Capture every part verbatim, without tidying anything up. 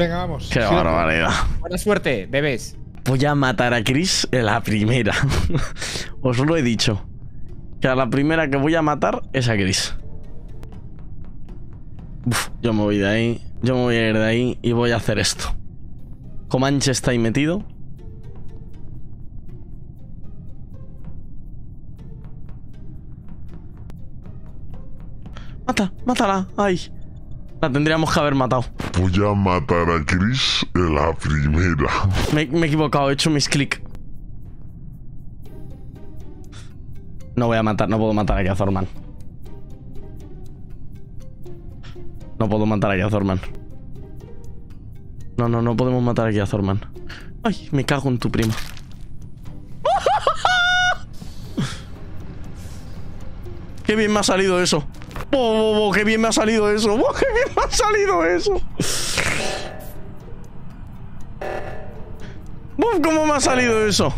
Venga, vamos. Qué sí, barbaridad. Buena suerte, bebés. Voy a matar a Chris en la primera. Os lo he dicho. Que a la primera que voy a matar es a Chris. Uf, yo me voy de ahí. Yo me voy a ir de ahí y voy a hacer esto. Comanche está ahí metido. Mata, mátala. Ay. La tendríamos que haber matado. Voy a matar a Chris en la primera. Me, me he equivocado, he hecho mis clics. No voy a matar, no puedo matar aquí a Thorman. No puedo matar aquí a Thorman. No, no, no podemos matar aquí a Thorman. Ay, me cago en tu prima. Qué bien me ha salido eso. Oh, oh, oh, qué bien me ha salido eso. Oh, qué bien me ha salido eso. Uf, cómo me ha salido eso.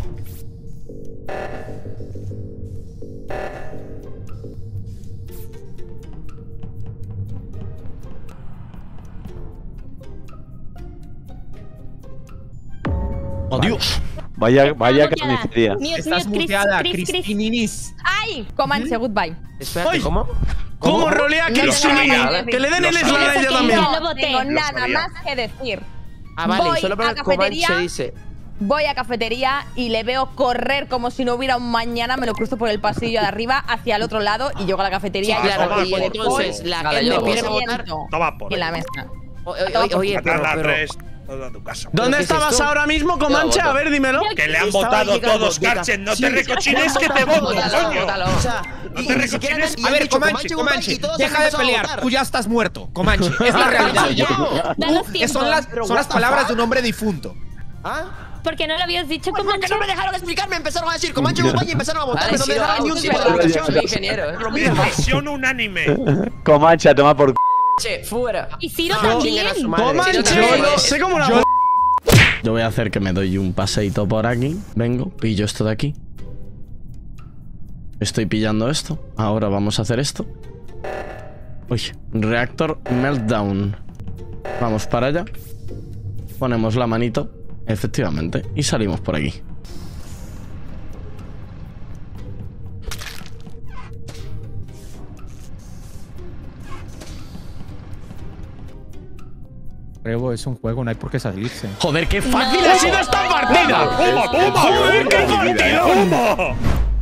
¡Oh, Dios! Vaya, vaya carnicería. Estás muteada, Cristininis. ¡Ay! Comanche, goodbye. Espérate, ¿cómo? ¿Cómo, ¿Cómo rolea Cristina? Que le den el slide a ella también. No tengo nada más que decir. Ah, vale, voy solo para a el Comanche cafetería, dice. Voy a cafetería y le veo correr como si no hubiera un mañana. Me lo cruzo por el pasillo de arriba hacia el otro lado y llego a la cafetería. Sí, y claro, y el entonces pol, la que el le quiere votar. Toma por en la mesa. Oye, oye, pero, pero, a tu casa. ¿Dónde estabas ahora mismo, Comanche? A ver, dímelo. Que le han votado todos, Garchen. No te recochines que te voto, coño. No te recochines. A ver, Comanche, Comanche, deja de pelear. Tú ya estás muerto, Comanche. Es la realidad. Son las, son las palabras de un hombre difunto. ¿Ah? ¿Por qué no lo habías dicho, pues Comanche? Porque no me dejaron explicarme. Empezaron a decir Comanche, Comanche y empezaron a votar. Vale, No me sí, dejaron ni un tipo de votación. soy ingeniero, es lo mismo. Decisión unánime. Comanche, a tomar por c. Che, fuera. Y Ciro también. Comanche, Yo no sé cómo la. Yo voy a hacer que me doy un paseíto por aquí. Vengo, pillo esto de aquí. Estoy pillando esto. Ahora vamos a hacer esto. Uy, reactor meltdown. Vamos para allá. Ponemos la manito. Efectivamente. Y salimos por aquí. Revo es un juego, no hay por qué salirse. Joder, qué fácil no. ha sido esta partida. ¡Toma, toma! ¡Joder, qué partida! ¡Toma!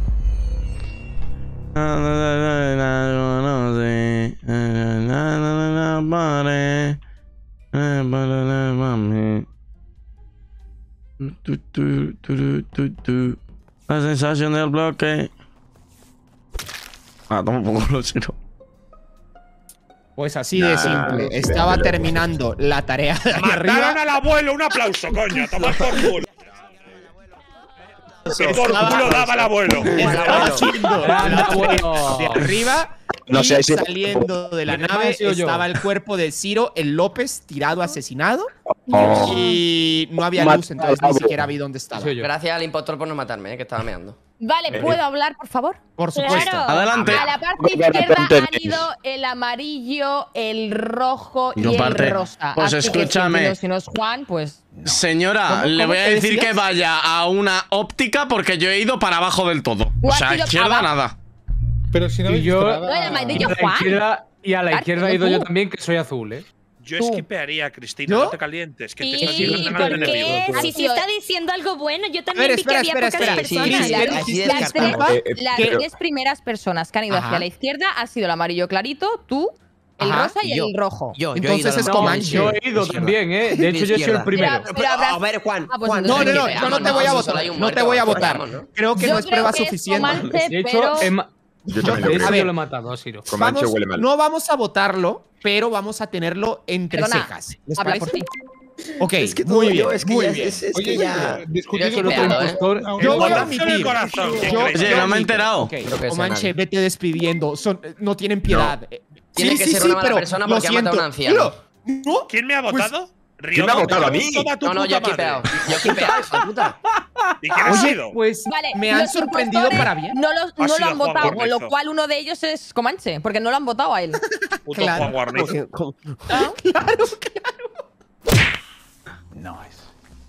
La sensación del bloque. Ah, toma un poco lo sino. Pues así de simple. Estaba terminando la tarea de aquí arriba. Mataron al abuelo, un aplauso, coño. Tomad por culo. Que por culo daba el abuelo. Estaba haciendo la abuelo de arriba. No y sé si- saliendo de la nave estaba el cuerpo de Ciro, el López, tirado, asesinado. Oh. Y no había luz, entonces ni siquiera vi dónde estaba. Gracias al impostor por no matarme, eh, que estaba meando. Vale, ¿puedo hablar, por favor? Por supuesto. Claro. Adelante. A la parte izquierda han ido el amarillo, el rojo y Yo el parte- rosa. pues Así escúchame. Que si, no, si no es Juan, pues… Señora, ¿Cómo- le cómo voy a te decir decías? que vaya a una óptica porque yo he ido para abajo del todo. O Tú has sea, ido izquierda para nada. Pero si no Y habéis yo- visto No, nada. el amarillo A la Juan. izquierda, y a la Claro, izquierda he tú. ido yo también, que soy azul, ¿eh? Yo Tú. esquipearía, Cristina. ¿Yo? No te calientes. Que te ¿Y estás yendo por ganando qué? enemigo. Si se está diciendo algo bueno, yo también ver, vi espera, que espera, había pocas espera. Sí, personas. sí, Cris, Las, así las tres, descartamos. Eh, eh, las pero- tres primeras personas que han ido Ajá. hacia la izquierda ha sido el amarillo clarito, tú, el Ajá, rosa y, y yo. el rojo. Yo, yo he Entonces ido a es la No, Comanche. yo he ido Izquierda. también, ¿eh? De hecho, yo he sido el Izquierda. primero. Pero Pero, habrás- a ver, Juan. Ah, pues Juan, No, no, no, que yo no veamos, te voy a si votar. solo hay un No muerto, te voy a pues votar. veamos, ¿no? Creo que Yo no es creo prueba que es suficiente. Comanche, De hecho, pero… he ma- Yo de también lo hecho, A ver. yo lo he matado a Ciro. Comanche Vamos- huele mal. no vamos a votarlo, pero vamos a tenerlo entre Perdona, cejas. ¿Les habla parece? por ti. Ok, Es que muy todo bien, yo, es que muy ya, bien. es, es Oye, que ya. discutir Yo he con otro esquipeado, ¿eh? impostor. Yo voy a Votación en el admitir. corazón. ¿quién Yo- crees? Oye, yo no me he admito. enterado. Ok, Creo que sea Comanche, nadie. vete despidiendo. Son, no tienen piedad. Eh, Tiene sí, que sí, ser sí, una mala pero persona lo porque ha matado a un siento. anciano. Mira, ¿no? ¿Quién me ha votado? ¿Quién me ha votado a mí? Toma tu No, no, yo he puta madre. quipeado. Yo he quipeado, hijo de puta. ¿Y quién ha Oye, sido? pues Vale, me han los sorprendido impostores para bien. No, los- no Ha lo sido han Juan votado, con lo Guarnizo. cual uno de ellos es Comanche, porque no lo han votado a él. Puto Claro. Juan Guarnizo. Nice.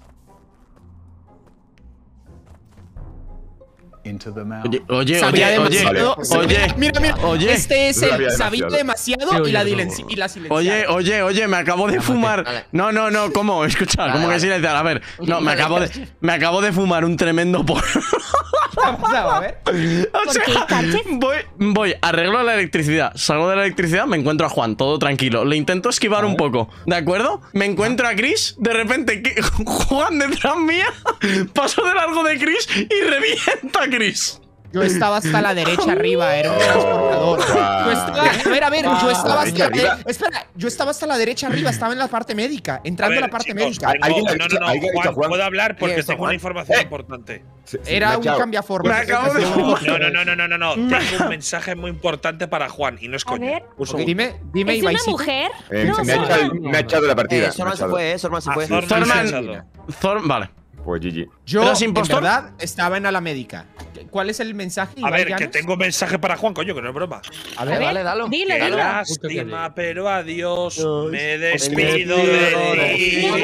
Into the mouth. Oye, oye, Sabía oye, oye, demasiado. oye, Mira, mira. oye. Este es Sabía el sabía demasiado. demasiado Sí, y la, oye, dilenci- y la silenciada. Oye, oye, oye, me acabo de fumar. Vale. No, no, no, ¿cómo? Escucha, Vale, ¿cómo que vale. silenciar? A ver, no, me Vale. acabo de, me acabo de fumar un tremendo porro. ¿Qué ha pasado? A ver. O sea, qué, Carches? voy, voy, arreglo la electricidad, salgo de la electricidad, me encuentro a Juan, todo tranquilo. Le intento esquivar un poco, ¿de acuerdo? Me encuentro a Chris, de repente que- Juan detrás mía, paso de largo de Chris y revienta a Chris. Yo estaba hasta la derecha arriba, era un transportador. Yo estaba, a ver, a ver, yo estaba hasta arriba. Espera, yo estaba hasta la derecha arriba, estaba en la parte médica, entrando A a la ver, parte chicos, médica. tengo- ¿Alguien ha no, dicho- no, no, alguien ha dicho Juan, Juan? puedo hablar porque ¿Qué es, tengo Juan? una información importante. Se- se Era me ha un echado. cambiaformas. Me acabo de fumar. No, no, no, no, no, no, no. Tengo un mensaje muy importante para Juan y no es A coña. ver. Un Ok, segundo. dime, dime, ¿Es una Ivaisito. mujer? Eh, No, se me ha Sorman. echado, me ha echado de la partida. Eh, Sorman me ha se echado. fue, eh. Sorman se Ah, fue. Zorman Zorman. se ha echado. Thor, vale. Pues G G. Yo, ¿Eras en impostor? verdad, estaba en la médica. ¿Cuál es el mensaje? A Iván ver, que Llanos? tengo un mensaje para Juan, coño, que no es broma. A Dale, ver, dale, dalo. Dilo, Qué dilo. lástima, pero adiós. Dios. Me Me despido despido de de ti. ti.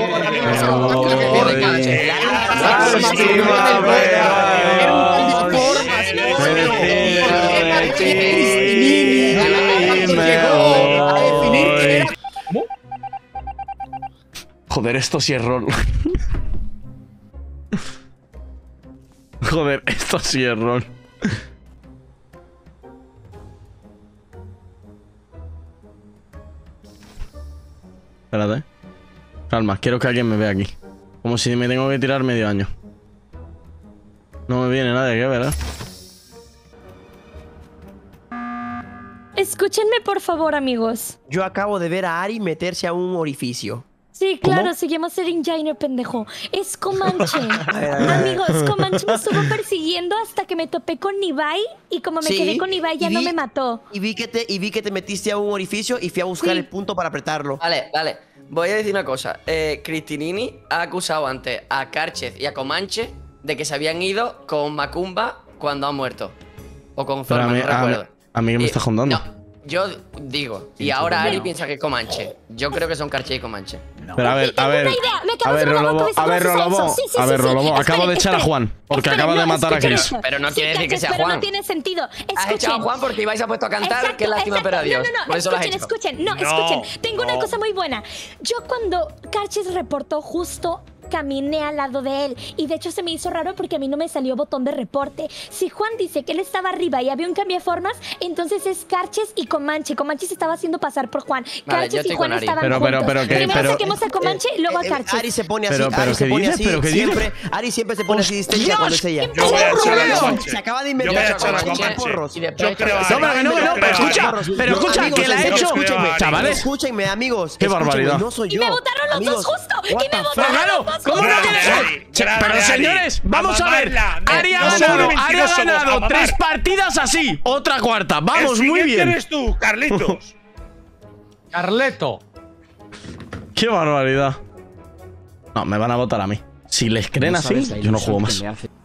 Era un cambiaformas. Llegó a definir que era. Joder, esto sí es rol. Joder, esto sí es rol. Espérate. Calma, quiero que alguien me vea aquí. Como si me tengo que tirar medio año. No me viene nadie, ¿qué? ¿Verdad? Escúchenme, por favor, amigos. Yo acabo de ver a Ari meterse a un orificio. Sí, ¿Cómo? claro, se llama ser Enginer, pendejo. Es Comanche. ver, a ver. Amigos, Comanche me estuvo persiguiendo hasta que me topé con Ibai. Y como me Sí, quedé con Ibai, ya y no vi- me mató. Y vi que te, y vi que te metiste a un orificio y fui a buscar Sí. el punto para apretarlo. Vale, vale. Voy a decir una cosa. Eh, Cristinini ha acusado antes a Carchez y a Comanche de que se habían ido con Macumba cuando ha muerto. O con Pero a Zorman, mí, no a, mí, recuerdo. a mí que me Y- estás contando. No, yo digo. Y ahora Ari piensa que es Comanche. Yo creo que son Carchez y Comanche. Pero a ver, Ok, a tengo ver. una idea. Me A acabo de ver, dar una Rolobo, cabeza a ver, con eso. Rolobo. Sí, sí, A sí, ver, sí. Rolobo. Acabo Esperen, de echar a esperen. Juan. Porque Esperen, acaba de no, matar a escuchen Chris. esto. Pero no Sí, quiere decir que Carches, sea pero Juan. no tiene sentido. Has echado a Escuchen. Juan porque ibais a puesto a cantar. Exacto, Qué lástima, exacto. pero adiós. No, no, no, Por eso lo has escuchen, hecho. escuchen. No, No, escuchen. Tengo una no. cosa muy buena. Yo cuando Carches reportó justo caminé al lado de él y de hecho se me hizo raro porque a mí no me salió botón de reporte. Si Juan dice que él estaba arriba y había un cambiaformas, entonces es Carches y Comanche. Comanche se estaba haciendo pasar por Juan. Vale, yo Carches y estoy Juan con Ari. estaban Pero, pero, juntos. pero, ¿qué? Primero Pero- saquemos a Comanche, luego a Eh, eh, Carches. Ari se pone así. Pero- pero, Ari se ¿qué pone dices? así. ¿Pero qué dices? siempre, Ari siempre se pone así distinta cuando es ella. Yo voy a echar a Se Comanche. acaba de Yo voy a inventar echar a Comanche Comanche. porros. Y después Yo creo a No, pero que no, que no, pero escucha. Pero escucha, Amigos, que la en ha serio, hecho. escúchenme, Chavales. Escúchenme, amigos. Qué escúchenme, barbaridad. No soy Y yo. me votaron los Amigos, dos justo. what Y me the votaron Pero claro, los dos ¿cómo no Grande, tienes? Ari, Che, grande, Pero Ari. señores, vamos a ver. mamarla. Ari ha No somos ganado, Ari ha mentirosos, a ganado mamar. tres partidas así. Otra cuarta. Vamos, El muy siguiente bien. eres tú, Carlitos. Carleto. Qué barbaridad. No, me van a votar a mí. Si les creen así, yo no juego más.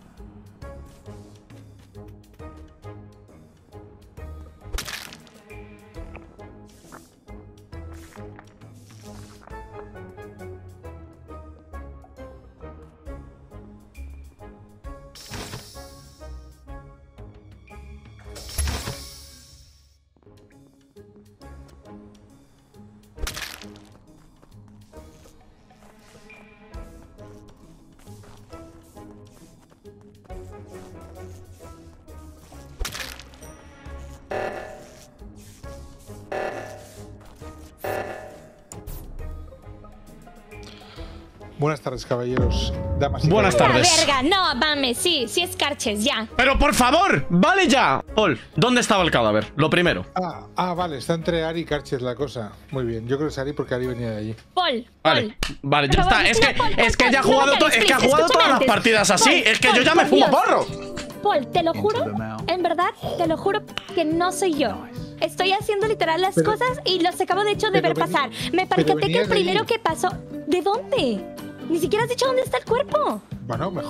Buenas tardes, caballeros. Damas y Buenas caballeros. tardes. La verga, no, mames, sí, sí es Carches, ya. Pero por favor, vale ya. Paul, ¿dónde estaba el cadáver? Lo primero. Ah, ah, vale, está entre Ari y Carches la cosa. Muy bien, yo creo que es Ari porque Ari venía de allí. Paul, Vale, Paul. vale, ya Por está. favor, Es que, no, Paul, es que Paul, ya ha no jugado, me to- hagas, es que ha please, jugado todas escúchame las antes. partidas así. Paul, Es que yo Paul, ya me por fumo Dios. porro. Paul, te lo juro, Into the mouth. en verdad, te lo juro que no soy yo. Estoy haciendo literal las Pero- cosas y los acabo de hecho de pero ver veni- pasar. Me pero percaté que venías el de primero allí. que pasó. ¿De dónde? Ni siquiera has dicho dónde está el cuerpo. Bueno, mejor.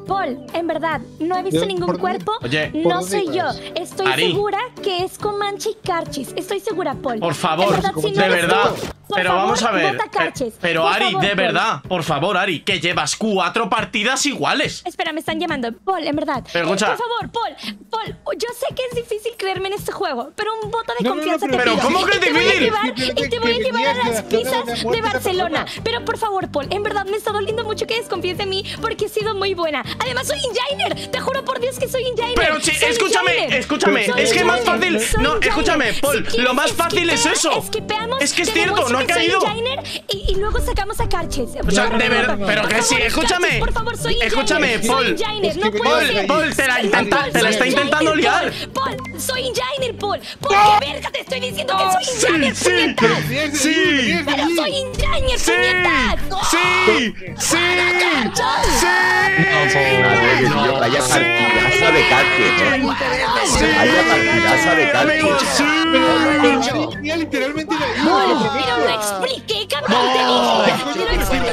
Paul, en verdad, no he visto ¿Por ningún dónde? cuerpo. Oye, ¿por no dónde soy yo. ibas? Estoy Ari. segura que es Comanche y Carchis. Estoy segura, Paul. Por favor, En verdad, si no de eres verdad. tú, por Pero favor, vamos a ver. vota Carchis. eh, Pero Por Ari, favor, de Paul. verdad, por favor, Ari, que llevas cuatro partidas iguales. Espera, me están llamando. Paul, en verdad. Pero escucha. Por favor, Paul. Paul, yo sé que es difícil creerme en este juego, pero un voto de No, no, no, confianza pero- te pero pido. ¿cómo que Y es te voy a difícil? llevar- Simplemente Y te voy a que llevar a venías de las la zona pizzas de de muerte de Barcelona. persona. Pero por favor, Paul, en verdad me está doliendo mucho que desconfíes de mí porque he sido muy buena. Además, soy Injiner. Te juro por Dios que soy Injiner. Pero sí, Soy escúchame, Injiner. escúchame, Soy es que más Injiner. fácil. Soy No, Injiner. escúchame, Paul, Si quieres, lo más fácil es esquipea- eso. esquipeamos, Es que es te cierto, demuestro no ha que soy caído. Injiner y, y luego sacamos a Carches. O sea, Por de favor, verdad, pero por que sí, favor, escúchame. Carches, por favor, soy Injiner. Escúchame, Soy Paul. Injiner, Es no que puedo venías de ser. ahí. Paul, te la intenta, Paul, te la soy está intentando Injiner, liar. Paul, Paul, soy Injiner, Paul. Paul, qué verga, te estoy diciendo que soy Sí, Injiner, sí, puñetas. Venías de Sí. ahí, venías de Pero ahí. soy Injiner, Sí, puñetas. sí, sí, sí. Yo, vaya partidaza de Carches, ¿eh? Vaya partidaza de Amigos, Carches. sí. Pero venía literalmente de ahí. Paul, pero lo expliqué, cabrón, te dije. Te lo expliqué.